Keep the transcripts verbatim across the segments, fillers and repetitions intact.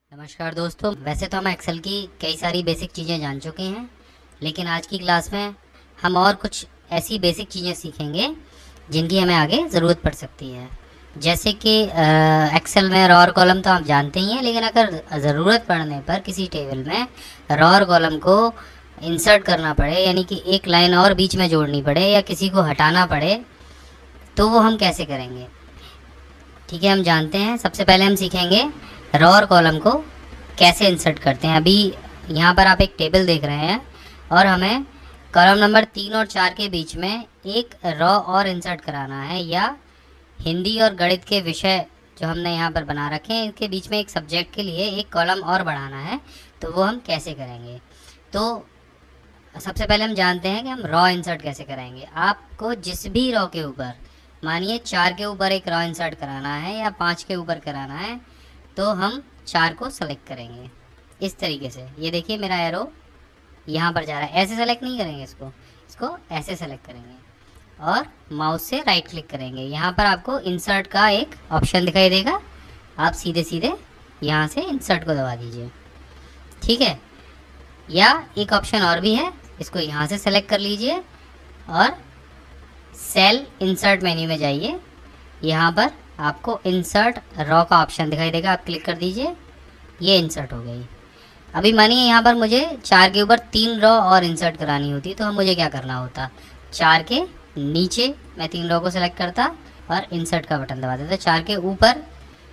नमस्कार दोस्तों। वैसे तो हम एक्सेल की कई सारी बेसिक चीज़ें जान चुके हैं, लेकिन आज की क्लास में हम और कुछ ऐसी बेसिक चीज़ें सीखेंगे जिनकी हमें आगे ज़रूरत पड़ सकती है। जैसे कि एक्सेल में रॉ और कॉलम तो आप जानते ही हैं, लेकिन अगर ज़रूरत पड़ने पर किसी टेबल में रॉ और कॉलम को इंसर्ट करना पड़े, यानी कि एक लाइन और बीच में जोड़नी पड़े या किसी को हटाना पड़े, तो वो हम कैसे करेंगे। ठीक है, हम जानते हैं। सबसे पहले हम सीखेंगे रॉ और कॉलम को कैसे इंसर्ट करते हैं। अभी यहाँ पर आप एक टेबल देख रहे हैं और हमें कॉलम नंबर तीन और चार के बीच में एक रॉ और इंसर्ट कराना है, या हिंदी और गणित के विषय जो हमने यहाँ पर बना रखे हैं इनके बीच में एक सब्जेक्ट के लिए एक कॉलम और बढ़ाना है। तो वो हम कैसे करेंगे, तो सबसे पहले हम जानते हैं कि हम रॉ इंसर्ट कैसे करेंगे। आपको जिस भी रॉ के ऊपर, मानिए चार के ऊपर एक रॉ इंसर्ट कराना है या पाँच के ऊपर कराना है, तो हम चार को सेलेक्ट करेंगे इस तरीके से। ये देखिए मेरा एरो यहाँ पर जा रहा है, ऐसे सेलेक्ट नहीं करेंगे इसको, इसको ऐसे सेलेक्ट करेंगे और माउस से राइट क्लिक करेंगे। यहाँ पर आपको इंसर्ट का एक ऑप्शन दिखाई देगा, आप सीधे सीधे यहाँ से इंसर्ट को दबा दीजिए। ठीक है, या एक ऑप्शन और भी है, इसको यहाँ से सेलेक्ट कर लीजिए और सेल इंसर्ट मेन्यू में जाइए। यहाँ पर आपको इंसर्ट रॉ का ऑप्शन दिखाई देगा, आप क्लिक कर दीजिए, ये इंसर्ट हो गई। अभी मानिए यहाँ पर मुझे चार के ऊपर तीन रॉ और इंसर्ट करानी होती, तो मुझे क्या करना होता, चार के नीचे मैं तीन रॉ को सेलेक्ट करता और इंसर्ट का बटन दबा देता, चार के ऊपर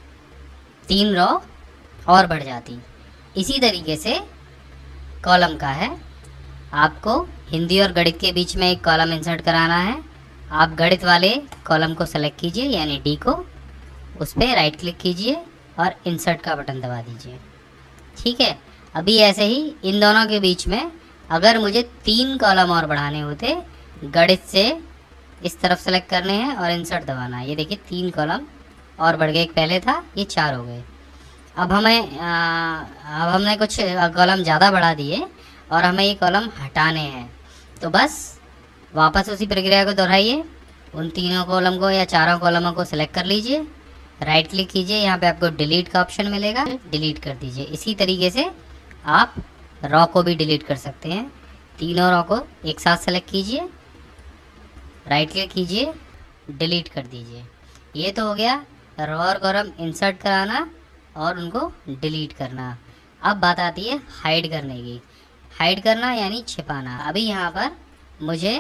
तीन रॉ और बढ़ जाती। इसी तरीके से कॉलम का है, आपको हिंदी और गणित के बीच में एक कॉलम इंसर्ट कराना है। आप गणित वाले कॉलम को सेलेक्ट कीजिए, यानी डी को, उस पर राइट क्लिक कीजिए और इंसर्ट का बटन दबा दीजिए। ठीक है, अभी ऐसे ही इन दोनों के बीच में अगर मुझे तीन कॉलम और बढ़ाने होते, गणित से इस तरफ सेलेक्ट करने हैं और इंसर्ट दबाना है। ये देखिए तीन कॉलम और बढ़ गए, एक पहले था, ये चार हो गए। अब हमें आ, अब हमने कुछ कॉलम ज़्यादा बढ़ा दिए और हमें ये कॉलम हटाने हैं, तो बस वापस उसी प्रक्रिया को दोहराइए। उन तीनों कॉलम को या चारों कॉलमों को सेलेक्ट कर लीजिए, राइट क्लिक कीजिए, यहाँ पे आपको डिलीट का ऑप्शन मिलेगा, डिलीट कर दीजिए। इसी तरीके से आप रॉ को भी डिलीट कर सकते हैं। तीनों रॉ को एक साथ सेलेक्ट कीजिए, राइट क्लिक कीजिए, डिलीट कर दीजिए। ये तो हो गया रॉ और कॉलम इंसर्ट कराना और उनको डिलीट करना। अब बात आती है हाइड करने की। हाइड करना यानी छिपाना। अभी यहाँ पर मुझे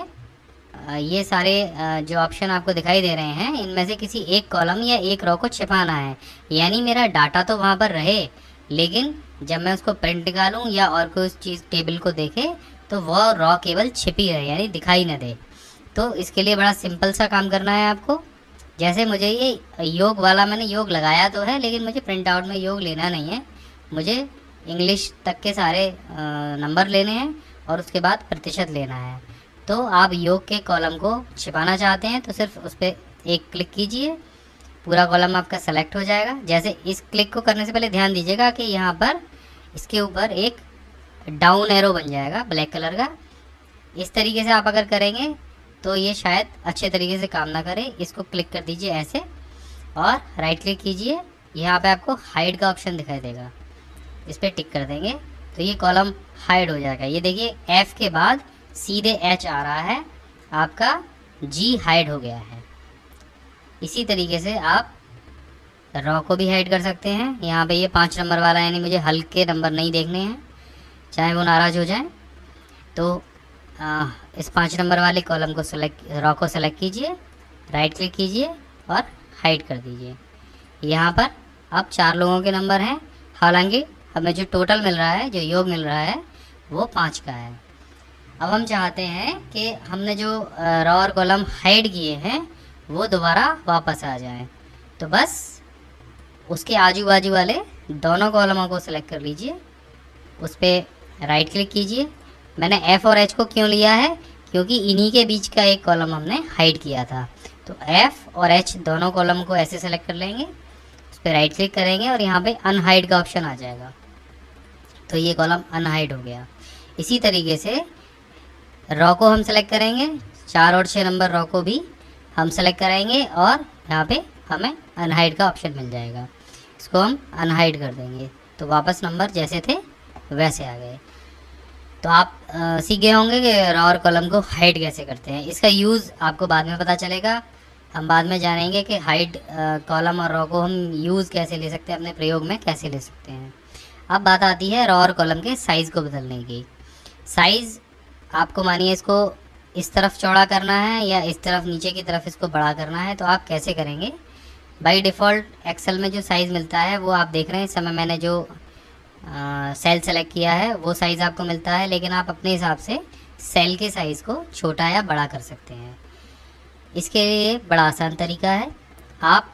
ये सारे जो ऑप्शन आपको दिखाई दे रहे हैं, इनमें से किसी एक कॉलम या एक रॉ को छिपाना है, यानी मेरा डाटा तो वहाँ पर रहे, लेकिन जब मैं उसको प्रिंट निकालूँ या और कोई उस चीज़ टेबल को देखे तो वह रॉ केवल छिपी रहे, यानी दिखाई न दे। तो इसके लिए बड़ा सिंपल सा काम करना है आपको। जैसे मुझे ये योग वाला, मैंने योग लगाया तो है, लेकिन मुझे प्रिंट आउट में योग लेना नहीं है, मुझे इंग्लिश तक के सारे नंबर लेने हैं और उसके बाद प्रतिशत लेना है। तो आप योग के कॉलम को छिपाना चाहते हैं तो सिर्फ उस पर एक क्लिक कीजिए, पूरा कॉलम आपका सेलेक्ट हो जाएगा। जैसे इस क्लिक को करने से पहले ध्यान दीजिएगा कि यहाँ पर इसके ऊपर एक डाउन एरो बन जाएगा ब्लैक कलर का। इस तरीके से आप अगर करेंगे तो ये शायद अच्छे तरीके से काम ना करे। इसको क्लिक कर दीजिए ऐसे और राइट क्लिक कीजिए, यहाँ पर आपको हाइड का ऑप्शन दिखाई देगा, इस पर टिक कर देंगे तो ये कॉलम हाइड हो जाएगा। ये देखिए एफ के बाद सीधे एच आ रहा है, आपका जी हाइड हो गया है। इसी तरीके से आप रॉ को भी हाइड कर सकते हैं। यहाँ पे ये पाँच नंबर वाला, यानी मुझे हल्के नंबर नहीं देखने हैं, चाहे वो नाराज़ हो जाए। तो आ, इस पाँच नंबर वाले कॉलम को सेलेक्ट, रॉ को सेलेक्ट कीजिए, राइट क्लिक कीजिए और हाइड कर दीजिए। यहाँ पर अब चार लोगों के नंबर हैं, हालांकि हमें जो टोटल मिल रहा है, जो योग मिल रहा है, वो पाँच का है। अब हम चाहते हैं कि हमने जो रॉ और कॉलम हाइड किए हैं वो दोबारा वापस आ जाएं, तो बस उसके आजू बाजू वाले दोनों कॉलमों को सेलेक्ट कर लीजिए, उस पर राइट क्लिक कीजिए। मैंने एफ़ और एच को क्यों लिया है, क्योंकि इन्हीं के बीच का एक कॉलम हमने हाइड किया था। तो एफ़ और एच दोनों कॉलम को ऐसे सेलेक्ट कर लेंगे, उस पर राइट क्लिक करेंगे और यहाँ पे अनहाइड का ऑप्शन आ जाएगा, तो ये कॉलम अनहाइड हो गया। इसी तरीके से रॉ को हम सेलेक्ट करेंगे, चार और छः नंबर रॉ को भी हम सेलेक्ट करेंगे और यहाँ पे हमें अनहाइड का ऑप्शन मिल जाएगा। इसको हम अनहाइड कर देंगे, तो वापस नंबर जैसे थे वैसे आ गए। तो आप आ, सीख गए होंगे कि रॉ और कॉलम को हाइड कैसे करते हैं। इसका यूज़ आपको बाद में पता चलेगा, हम बाद में जानेंगे कि हाइड कॉलम और रॉ को हम यूज़ कैसे ले सकते हैं, अपने प्रयोग में कैसे ले सकते हैं। अब बात आती है रॉ और कॉलम के साइज़ को बदलने की। साइज़ आपको मानिए इसको इस तरफ चौड़ा करना है या इस तरफ नीचे की तरफ इसको बड़ा करना है, तो आप कैसे करेंगे। बाय डिफ़ॉल्ट एक्सेल में जो साइज़ मिलता है वो आप देख रहे हैं, इस समय मैंने जो सेल सेलेक्ट किया है वो साइज़ आपको मिलता है, लेकिन आप अपने हिसाब से सेल के साइज़ को छोटा या बड़ा कर सकते हैं। इसके लिए बड़ा आसान तरीका है, आप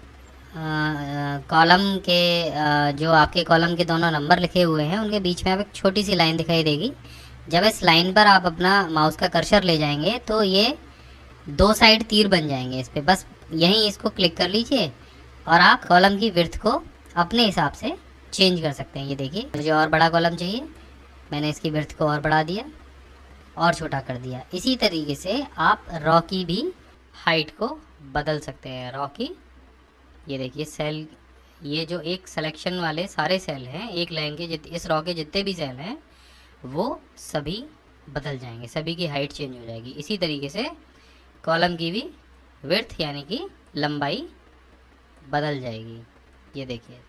कॉलम के आ, जो आपके कॉलम के दोनों नंबर लिखे हुए हैं उनके बीच में आप एक छोटी सी लाइन दिखाई देगी। जब इस लाइन पर आप अपना माउस का कर्सर ले जाएंगे तो ये दो साइड तीर बन जाएंगे इस पर, बस यहीं इसको क्लिक कर लीजिए और आप कॉलम की विड्थ को अपने हिसाब से चेंज कर सकते हैं। ये देखिए, मुझे और बड़ा कॉलम चाहिए, मैंने इसकी विड्थ को और बढ़ा दिया और छोटा कर दिया। इसी तरीके से आप रॉ की भी हाइट को बदल सकते हैं। रॉ की ये देखिए सेल, ये जो एक सिलेक्शन वाले सारे सेल हैं, एक लाइन के जित इस रॉ के जितने भी सेल हैं वो सभी बदल जाएंगे, सभी की हाइट चेंज हो जाएगी। इसी तरीके से कॉलम की भी विड्थ यानी कि लंबाई बदल जाएगी। ये देखिए,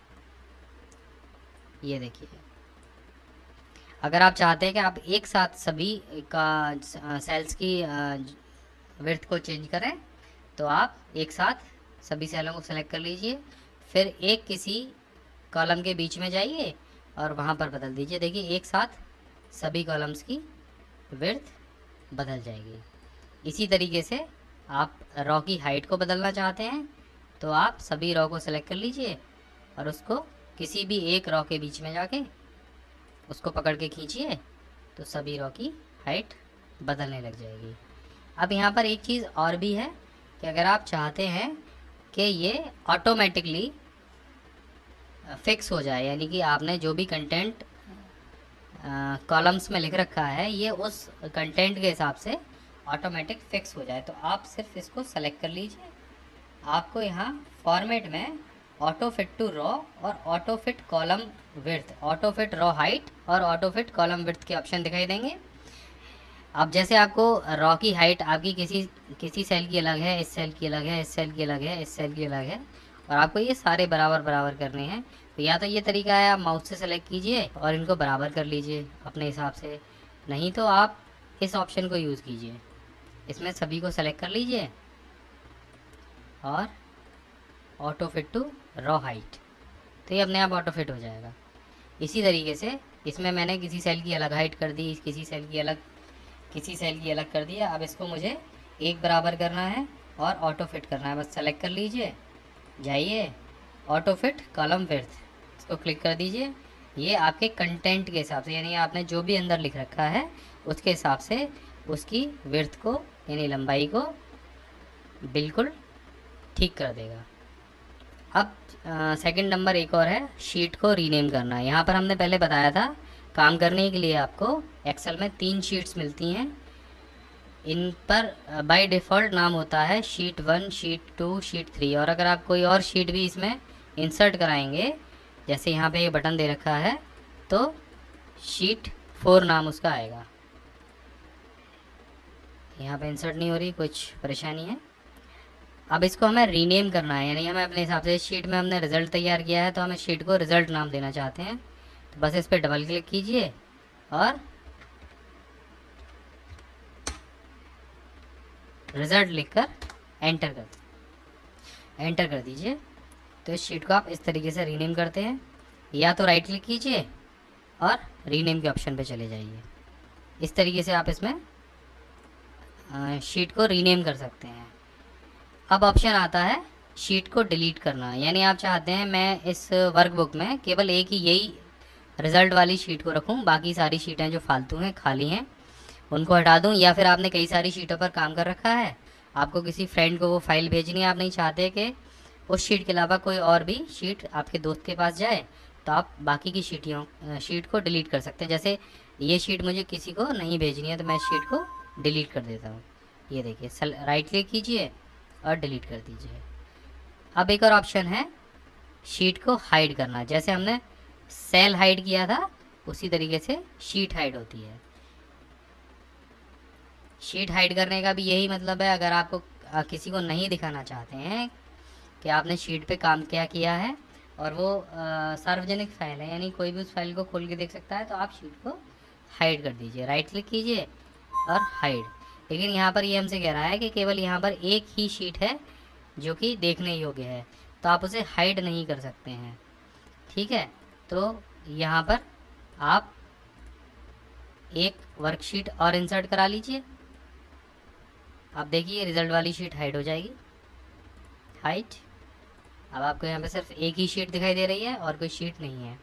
ये देखिए, अगर आप चाहते हैं कि आप एक साथ सभी का सेल्स की विड्थ को चेंज करें तो आप एक साथ सभी सेलों को सेलेक्ट कर लीजिए, फिर एक किसी कॉलम के बीच में जाइए और वहाँ पर बदल दीजिए। देखिए एक साथ सभी कॉलम्स की विड्थ बदल जाएगी। इसी तरीके से आप रॉ की हाइट को बदलना चाहते हैं तो आप सभी रॉ को सेलेक्ट कर लीजिए और उसको किसी भी एक रॉ के बीच में जाके उसको पकड़ के खींचिए तो सभी रॉ की हाइट बदलने लग जाएगी। अब यहाँ पर एक चीज़ और भी है कि अगर आप चाहते हैं कि ये ऑटोमेटिकली फिक्स हो जाए, यानी कि आपने जो भी कंटेंट कॉलम्स में लिख रखा है ये उस कंटेंट के हिसाब से ऑटोमेटिक फिक्स हो जाए, तो आप सिर्फ इसको सेलेक्ट कर लीजिए। आपको यहाँ फॉर्मेट में ऑटो फिट टू रॉ और auto fit column width, auto fit row height और ऑटो फिट कॉलम विड्थ के ऑप्शन दिखाई देंगे। अब जैसे आपको रॉ की हाइट आपकी किसी किसी सेल की अलग है, इस सेल की अलग है, इस सेल की अलग है, इस सेल की अलग है, और आपको ये सारे बराबर बराबर करने हैं, तो या तो ये तरीका है आप माउस से सेलेक्ट कीजिए और इनको बराबर कर लीजिए अपने हिसाब से, नहीं तो आप इस ऑप्शन को यूज़ कीजिए, इसमें सभी को सेलेक्ट कर लीजिए और auto fit to row height, तो ये अपने आप ऑटो फिट हो जाएगा। इसी तरीके से इसमें मैंने किसी सेल की अलग हाइट कर दी, किसी सेल की अलग किसी सेल की अलग कर दिया। अब इसको मुझे एक बराबर करना है और ऑटो फिट करना है, बस सेलेक्ट कर लीजिए, जाइए ऑटो फिट कॉलम विड्थ, इसको क्लिक कर दीजिए। ये आपके कंटेंट के हिसाब से, यानी आपने जो भी अंदर लिख रखा है उसके हिसाब से उसकी विड्थ को यानी लंबाई को बिल्कुल ठीक कर देगा। अब सेकंड नंबर एक और है, शीट को रीनेम करना। यहाँ पर हमने पहले बताया था काम करने के लिए आपको एक्सेल में तीन शीट्स मिलती हैं, इन पर बाय डिफ़ॉल्ट नाम होता है sheet one, sheet two, sheet three, और अगर आप कोई और शीट भी इसमें इंसर्ट कराएंगे, जैसे यहाँ पे ये बटन दे रखा है, तो शीट फोर नाम उसका आएगा। यहाँ पे इंसर्ट नहीं हो रही, कुछ परेशानी है। अब इसको हमें रीनेम करना है, यानी हमें अपने हिसाब से शीट में हमने रिज़ल्ट तैयार किया है तो हमें शीट को रिज़ल्ट नाम देना चाहते हैं, तो बस इस पर डबल क्लिक कीजिए और रिज़ल्ट लिखकर एंटर कर एंटर कर दीजिए। तो इस शीट को आप इस तरीके से रीनेम करते हैं, या तो राइट क्लिक कीजिए और रीनेम के ऑप्शन पे चले जाइए। इस तरीके से आप इसमें शीट को रीनेम कर सकते हैं। अब ऑप्शन आता है शीट को डिलीट करना, यानी आप चाहते हैं मैं इस वर्कबुक में केवल एक ही यही रिज़ल्ट वाली शीट को रखूं, बाकी सारी शीटें जो फालतू हैं, खाली हैं, उनको हटा दूं, या फिर आपने कई सारी शीटों पर काम कर रखा है, आपको किसी फ्रेंड को वो फाइल भेजनी है, आप नहीं चाहते कि उस शीट के अलावा कोई और भी शीट आपके दोस्त के पास जाए, तो आप बाकी की शीटियों शीट को डिलीट कर सकते हैं। जैसे ये शीट मुझे किसी को नहीं भेजनी है तो मैं इस शीट को डिलीट कर देता हूँ। ये देखिए, राइट क्लिक कीजिए और डिलीट कर दीजिए। अब एक और ऑप्शन है शीट को हाइड करना। जैसे हमने सेल हाइड किया था उसी तरीके से शीट हाइड होती है। शीट हाइड करने का भी यही मतलब है, अगर आपको आ, किसी को नहीं दिखाना चाहते हैं कि आपने शीट पे काम क्या किया है और वो आ, सार्वजनिक फाइल है, यानी कोई भी उस फाइल को खोल के देख सकता है, तो आप शीट को हाइड कर दीजिए, राइट क्लिक कीजिए और हाइड। लेकिन यहाँ पर ये यह हमसे कह रहा है कि केवल यहाँ पर एक ही शीट है जो कि देखने योग्य है, तो आप उसे हाइड नहीं कर सकते हैं। ठीक है, तो यहाँ पर आप एक वर्कशीट और इंसर्ट करा लीजिए। आप देखिए रिजल्ट वाली शीट हाइड हो जाएगी, हाइड। अब आपको यहाँ पे सिर्फ एक ही शीट दिखाई दे रही है और कोई शीट नहीं है।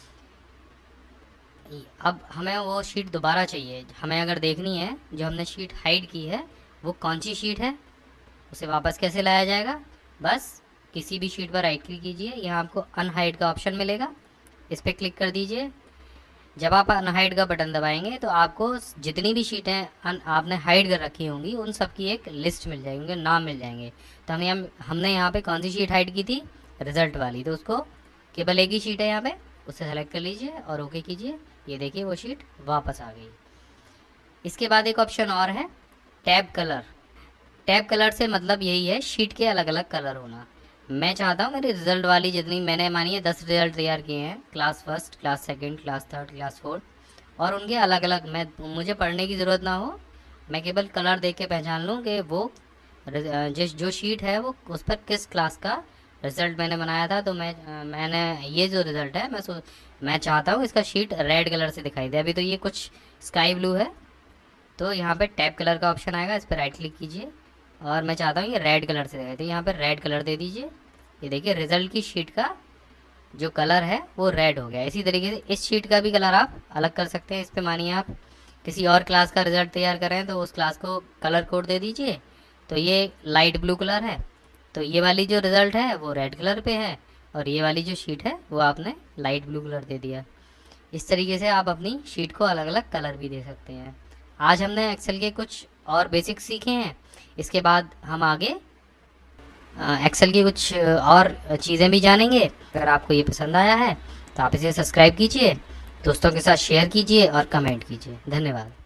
अब हमें वो शीट दोबारा चाहिए, हमें अगर देखनी है जो हमने शीट हाइड की है वो कौन सी शीट है, उसे वापस कैसे लाया जाएगा। बस किसी भी शीट पर राइट क्लिक कीजिए, यहाँ आपको अनहाइड का ऑप्शन मिलेगा, इस पर क्लिक कर दीजिए। जब आप अनहाइड का बटन दबाएंगे तो आपको जितनी भी शीटें आपने हाइड कर रखी होंगी उन सब की एक लिस्ट मिल जाएगी, उनके नाम मिल जाएंगे। तो हम यहाँ हमने यहाँ पे कौन सी शीट हाइड की थी, रिजल्ट वाली, तो उसको केवल एक ही शीट है यहाँ पे, उसे सेलेक्ट कर लीजिए और ओके कीजिए। ये देखिए वो शीट वापस आ गई। इसके बाद एक ऑप्शन और है टैब कलर। टैब कलर से मतलब यही है शीट के अलग अलग कलर होना। मैं चाहता हूँ मेरी रिजल्ट वाली जितनी मैंने मानी है दस रिजल्ट तैयार किए हैं, class first, class second, class third, class fourth, और उनके अलग अलग, मैं मुझे पढ़ने की ज़रूरत ना हो, मैं केवल कलर देख के पहचान लूँ कि वो जिस जो शीट है वो उस पर किस क्लास का रिज़ल्ट मैंने बनाया था। तो मैं मैंने ये जो रिज़ल्ट है मैं सो मैं चाहता हूँ इसका शीट रेड कलर से दिखाई दे। अभी तो ये कुछ स्काई ब्लू है, तो यहाँ पे टैब कलर का ऑप्शन आएगा, इस पर राइट क्लिक कीजिए और मैं चाहता हूँ ये रेड कलर से दिखाई दे, यहाँ पर रेड कलर दे दीजिए। ये देखिए रिज़ल्ट की शीट का जो कलर है वो रेड हो गया। इसी तरीके से इस शीट का भी कलर आप अलग कर सकते हैं। इस पे मानिए आप किसी और क्लास का रिज़ल्ट तैयार कर रहे हैं तो उस क्लास को कलर कोड दे दीजिए, तो ये लाइट ब्लू कलर है, तो ये वाली जो रिज़ल्ट है वो रेड कलर पे है और ये वाली जो शीट है वो आपने लाइट ब्लू कलर दे दिया। इस तरीके से आप अपनी शीट को अलग अलग कलर भी दे सकते हैं। आज हमने एक्सेल के कुछ और बेसिक्स सीखे हैं, इसके बाद हम आगे एक्सेल की कुछ और चीज़ें भी जानेंगे। अगर आपको ये पसंद आया है तो आप इसे सब्सक्राइब कीजिए, दोस्तों के साथ शेयर कीजिए और कमेंट कीजिए। धन्यवाद।